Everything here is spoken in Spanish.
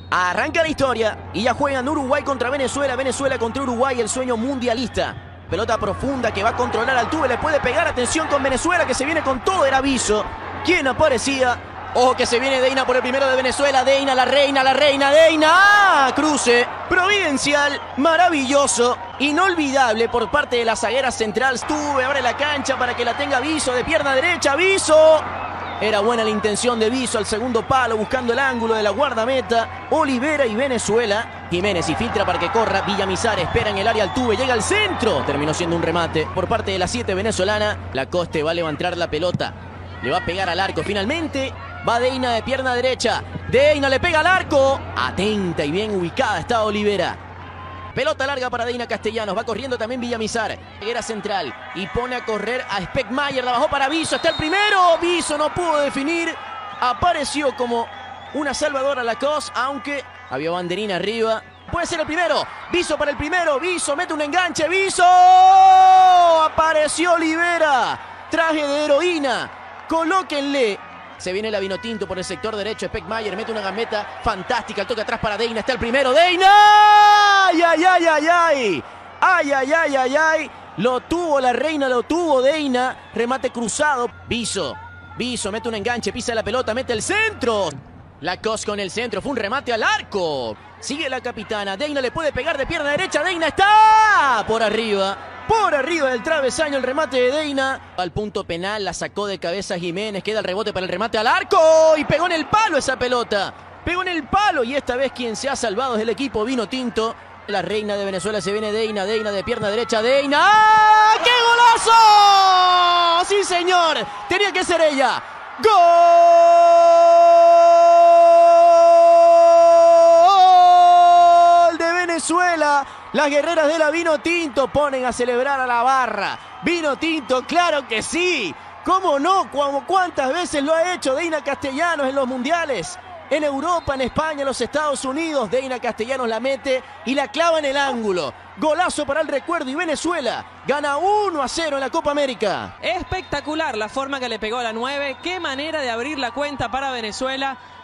Arranca la historia y ya juegan Uruguay contra Venezuela, Venezuela contra Uruguay, el sueño mundialista. Pelota profunda que va a controlar Altuve, le puede pegar, atención con Venezuela que se viene con todo, era Viso quien aparecía. Ojo que se viene Deina por el primero de Venezuela, Deina, la reina, Deina. ¡Ah! Cruce providencial, maravilloso, inolvidable por parte de la zaguera central. Altuve abre la cancha para que la tenga Viso de pierna derecha, Viso. Era buena la intención de Viso al segundo palo, buscando el ángulo de la guardameta. Olivera y Venezuela. Jiménez y filtra para que corra. Villamizar espera en el área Altuve, llega al centro. Terminó siendo un remate por parte de la 7 venezolana. Lacoste va a levantar la pelota. Le va a pegar al arco finalmente. Va Deina de pierna derecha. Deina le pega al arco. Atenta y bien ubicada está Olivera. Pelota larga para Deina Castellanos. Va corriendo también Villamizar. Era central. Y pone a correr a Speckmayer. La bajó para Viso. Está el primero. Viso no pudo definir. Apareció como una salvadora Lacoste. Aunque había banderina arriba. Puede ser el primero. Viso para el primero. Viso mete un enganche. Viso. Apareció Olivera. Traje de heroína. Colóquenle. Se viene la Vinotinto por el sector derecho. Speckmayer mete una gambeta fantástica. El toque atrás para Deina. Está el primero. ¡Deina! ¡Ay, ay, ay, ay, ay! ¡Ay, ay, ay, ay, ay! Lo tuvo la reina, lo tuvo Deina. Remate cruzado. Viso mete un enganche. Pisa la pelota. Mete el centro. Lacoste con el centro. Fue un remate al arco. Sigue la capitana. Deina le puede pegar de pierna derecha. Deina está por arriba. Por arriba del travesaño el remate de Deina. Al punto penal la sacó de cabeza Jiménez. Queda el rebote para el remate al arco. Y pegó en el palo esa pelota. Pegó en el palo y esta vez quien se ha salvado es el equipo Vinotinto. La reina de Venezuela se viene Deina. Deina de pierna derecha. Deina. ¡Ah! ¡Qué golazo! Sí, señor. Tenía que ser ella. ¡Gol de Venezuela! Las guerreras de la Vinotinto ponen a celebrar a la barra. Vinotinto, claro que sí. ¿Cómo no? ¿Cuántas veces lo ha hecho Deina Castellanos en los mundiales? En Europa, en España, en los Estados Unidos. Deina Castellanos la mete y la clava en el ángulo. Golazo para el recuerdo y Venezuela gana 1-0 en la Copa América. Espectacular la forma que le pegó a la 9. Qué manera de abrir la cuenta para Venezuela.